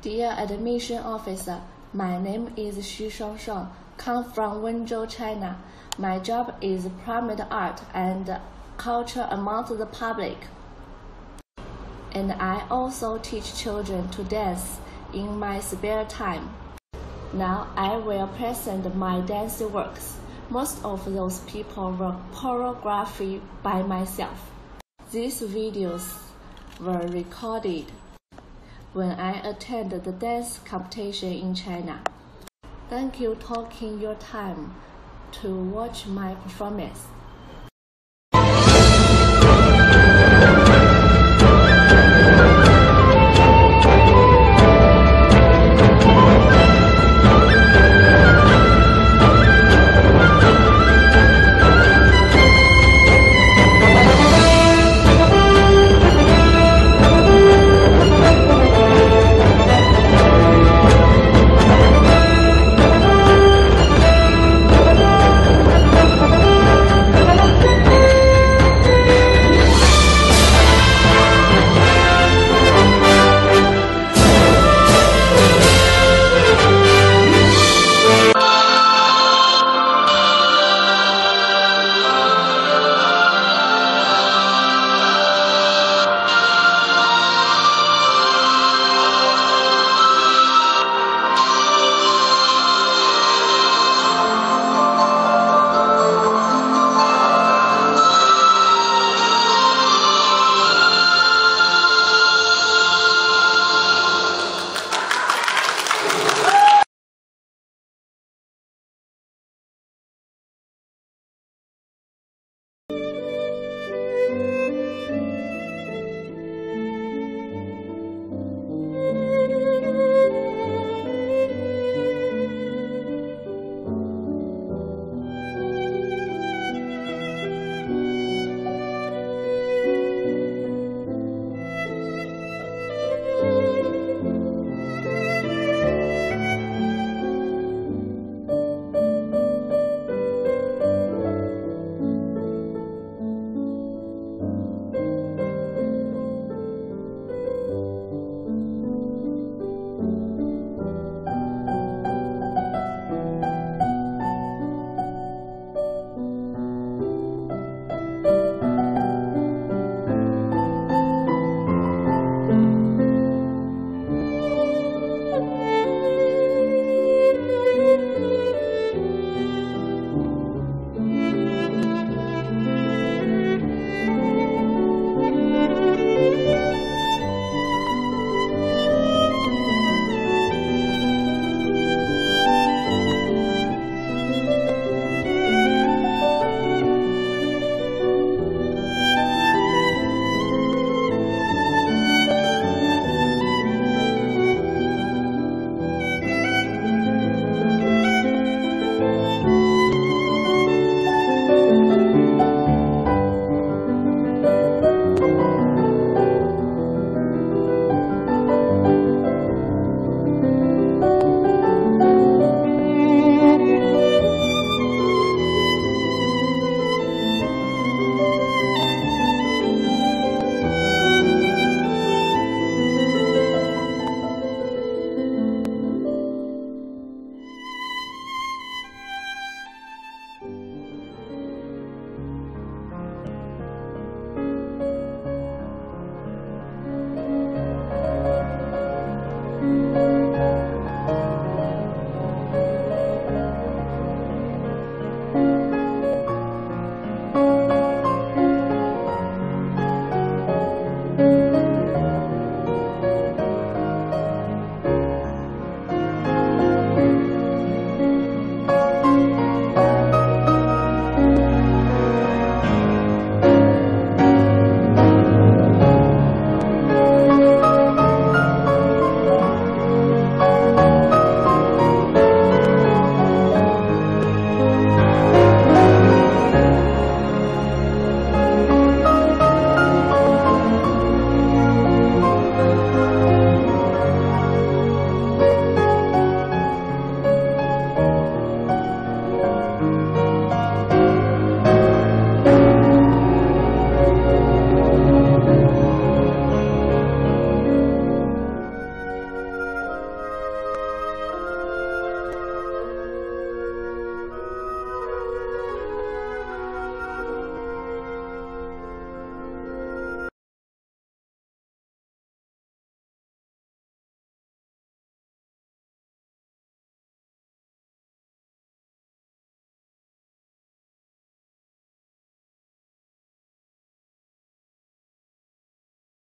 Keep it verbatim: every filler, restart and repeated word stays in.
Dear Admission Officer, my name is Xu Shuangshuang, come from Wenzhou, China. My job is promote art and culture among the public. And I also teach children to dance in my spare time. Now I will present my dance works. Most of those people were choreographed by myself. These videos were recorded when I attended the dance competition in China. Thank you for taking your time to watch my performance.